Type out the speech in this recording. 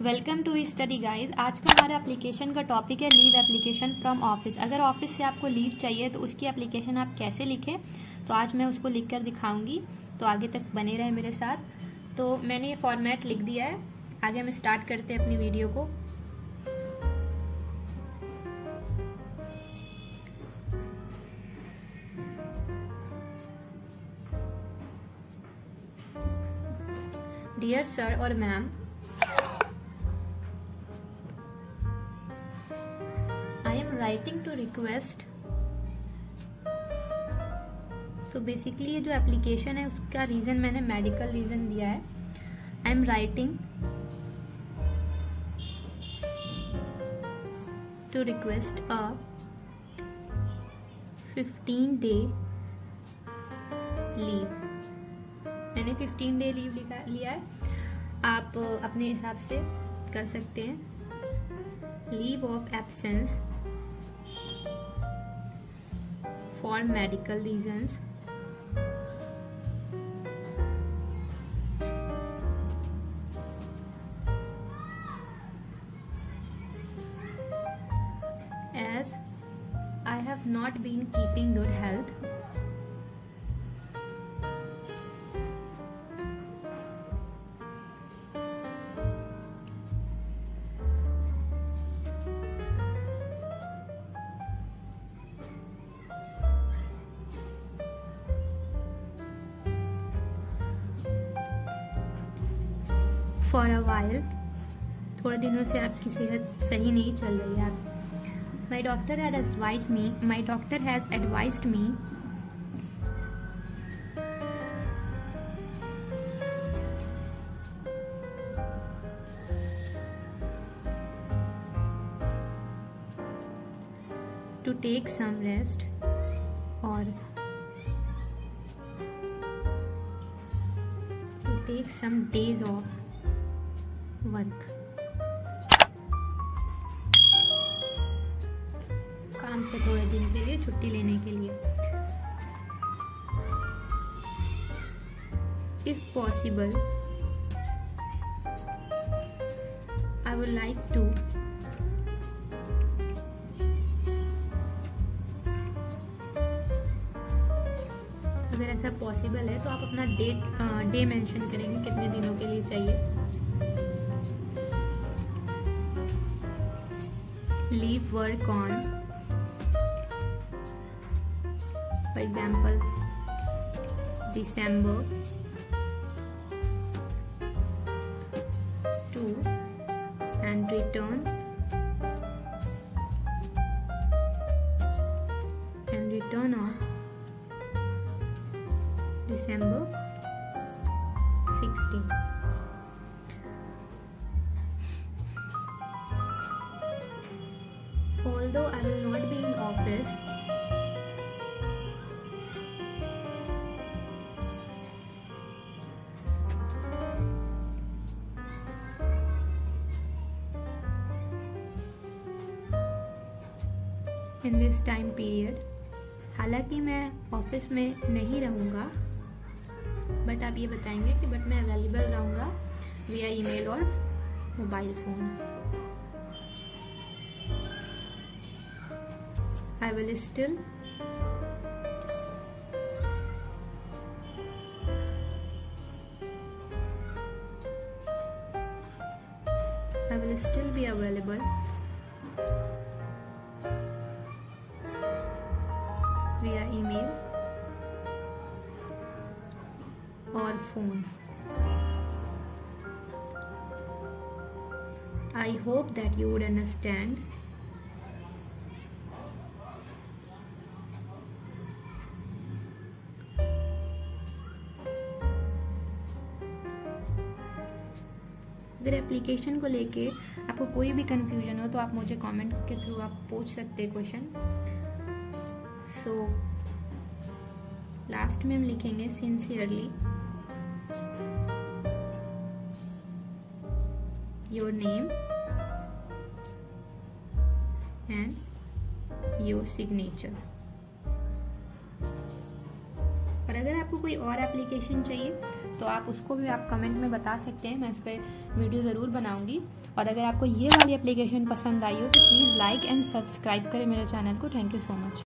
Welcome to study guys. आज का हमारा एप्लीकेशन का टॉपिक है लीव एप्लीकेशन फ्रॉम ऑफिस। अगर ऑफिस से आपको लीव चाहिए तो उसकी एप्लीकेशन आप कैसे लिखें, तो आज मैं उसको लिख कर दिखाऊंगी। तो आगे तक बने रहे मेरे साथ। तो मैंने ये फॉर्मेट लिख दिया है। आगे हम स्टार्ट करते हैं अपनी वीडियो को। डियर सर और मैम, राइटिंग टू रिक्वेस्ट। तो बेसिकली ये जो एप्लीकेशन है उसका रीजन मैंने मेडिकल रीजन दिया है। I am writing to request a 15-day leave. मैंने 15 डे लीव लिया है, आप अपने हिसाब से कर सकते हैं। Leave of absence for medical reasons, as I have not been keeping good health, for a while। थोड़े दिनों से आपकी सेहत सही नहीं चल रही है। My doctor has advised me to take some rest or to take some days off work. काम से थोड़े दिन के लिए छुट्टी लेने के लिए। If possible I would like to अगर ऐसा पॉसिबल है तो आप अपना डे मेंशन करेंगे कितने दिनों के लिए चाहिए। Leave work on, for example, December 2 and return on December 16. Although I will not be in office, in this time period, हालांकि मैं ऑफिस में नहीं रहूँगा, बट आप ये बताएंगे कि बट मैं अवेलेबल रहूँगा विया ईमेल और mobile phone. I will still be available via email or phone. I hope that you would understand अगर एप्लीकेशन को लेके आपको कोई भी कंफ्यूजन हो तो आप मुझे कमेंट के थ्रू आप पूछ सकते हैं क्वेश्चन। सो लास्ट में हम लिखेंगे sincerely your name and your signature. और अगर आप आपको कोई और एप्लीकेशन चाहिए तो आप उसको भी आप कमेंट में बता सकते हैं, मैं उस पर वीडियो ज़रूर बनाऊंगी। और अगर आपको ये वाली एप्लीकेशन पसंद आई हो तो प्लीज़ लाइक एंड सब्सक्राइब करें मेरे चैनल को। Thank you so much.